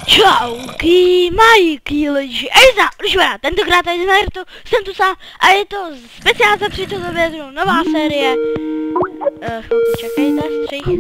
Čauky, Majky, lidi, Ejza, Rušvara, tentokrát tady z Naruto, jsem tu sám a je to speciál za 30 vědru, nová série. Chvilku čekejte, střih.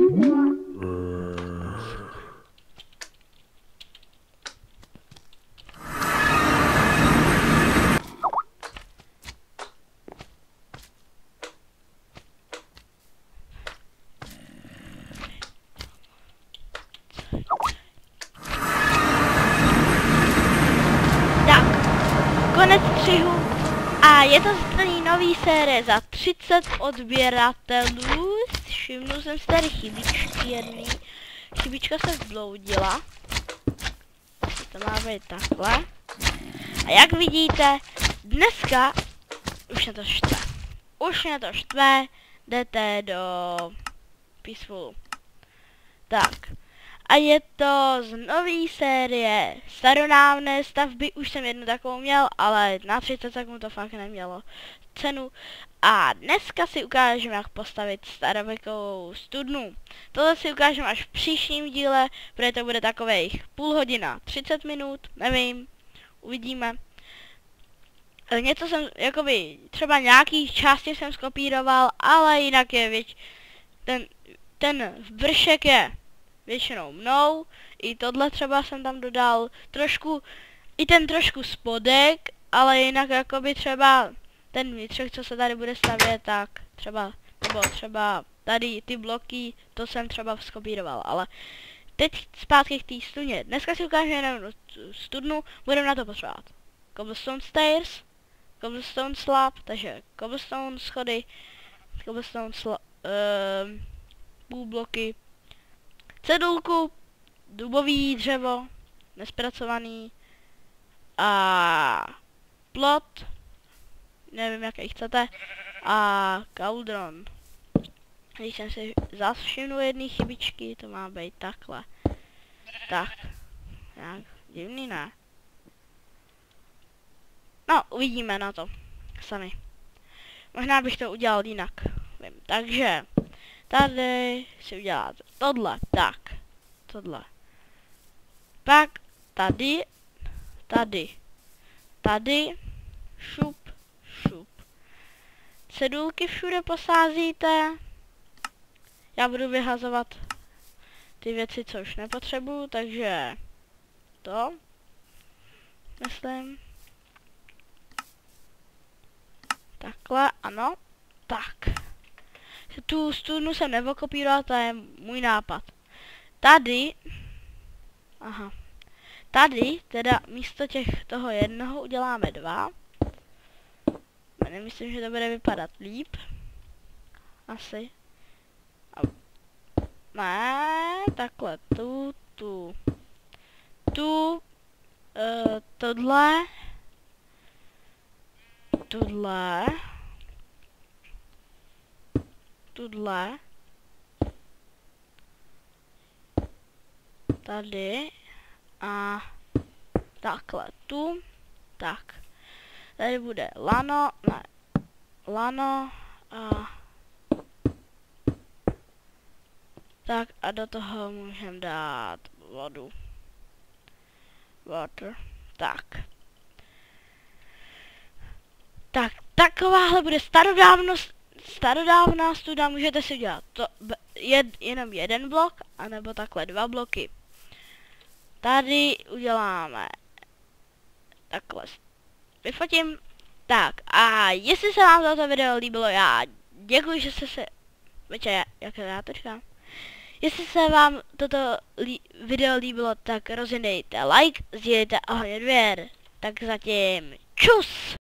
Konec střihu a je to straný nový série za 30 odběratelů. Všimnul jsem si tady chybičky jedný. Chybička se vbloudila. To má být takhle. A jak vidíte, dneska už mě to štve. Už mě to štve, jdete do Peacefulu. Tak. A je to z nový série starodávné stavby, už jsem jednu takovou měl, ale na 30 sekund to fakt nemělo cenu. A dneska si ukážeme, jak postavit starověkou studnu. Tohle si ukážeme až v příštím díle, protože to bude takových půl hodina, 30 minut, nevím, uvidíme. Něco jsem, jakoby, třeba nějaký části jsem skopíroval, ale jinak je ten vršek je většinou mnou, i tohle třeba jsem tam dodal, trošku, i ten trošku spodek, ale jinak jakoby třeba ten vnitřek, co se tady bude stavět, tak třeba, nebo třeba tady ty bloky, to jsem třeba skopíroval, ale teď zpátky k té studně. Dneska si ukážeme jenom studnu, budeme na to potřebovat cobblestone stairs, cobblestone slab, takže cobblestone schody, cobblestone bloky, cedulku, dubový dřevo, nespracovaný a plot, nevím jaký chcete, a cauldron. Když jsem si zase všimnul jedné chybičky, to má být takhle. Tak, nějak divný, ne? No, uvidíme na to sami. Možná bych to udělal jinak, vím. Takže tady si uděláte tohle, tak, tohle. Pak tady, tady, šup, šup. Cedulky všude posázíte. Já budu vyhazovat ty věci, co už nepotřebuju, takže to, myslím. Takhle, ano, tak. Tu studnu jsem nevokopíroval, to je můj nápad. Tady, aha, tady teda místo toho jednoho uděláme dva. Nemyslím, že to bude vypadat líp. Asi. A ne, takhle, tohle, tady a takhle tu, tak. Tady bude lano, ne, lano a tak a do toho můžeme dát vodu. Water, tak. Tak, takováhle bude starodávná studna, můžete si udělat to, jenom jeden blok, anebo takhle dva bloky. Tady uděláme takhle, vyfotím. Tak a jestli se vám toto video líbilo, já děkuji, že jste se, jak já to říkám. Jestli se vám toto video líbilo, tak rozjedejte like, sdílejte a hlavně odběr. Tak zatím čus!